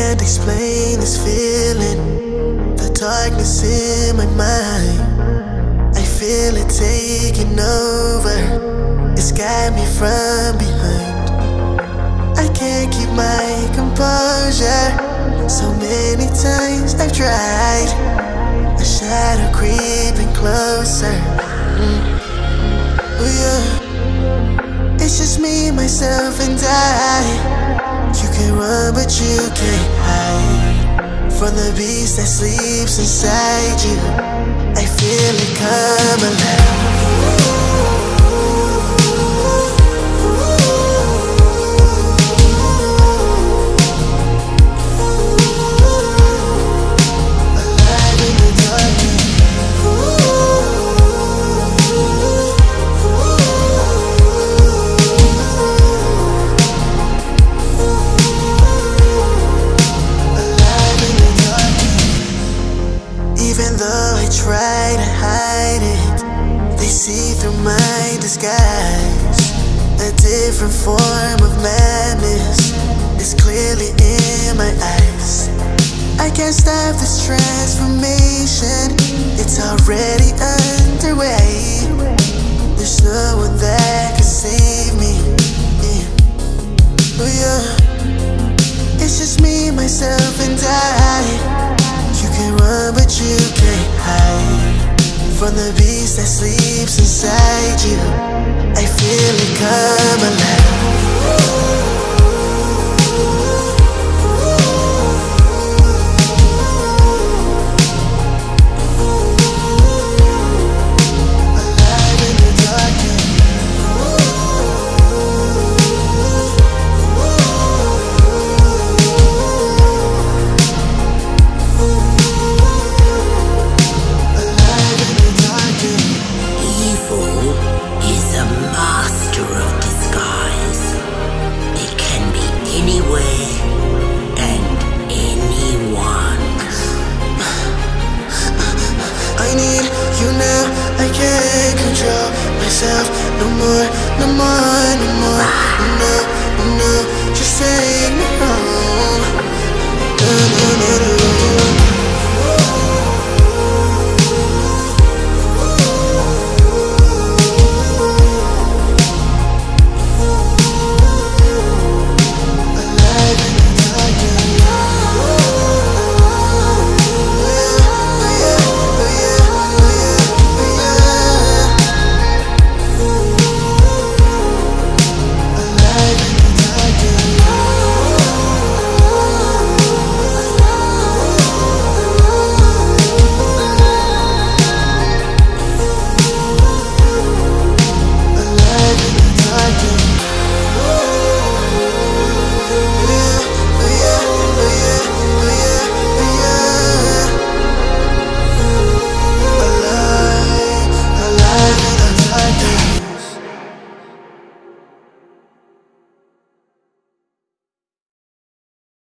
can't explain this feeling, the darkness in my mind. I feel it taking over, it's got me from behind. I can't keep my composure, so many times I've tried. A shadow creeping closer. Oh yeah. It's just me, myself and I. You can run but you can't hide from the beast that sleeps inside you. I feel it come alive. Even though I try to hide it, they see through my disguise. A different form of madness is clearly in my eyes. I can't stop this transformation, it's already underway. There's no one that can save me. Oh yeah. It's just me, myself and I. You can run but you can't hide from the beast that sleeps inside you. I feel it come alive. I can't control myself no more, no more, no more. No, no, just take me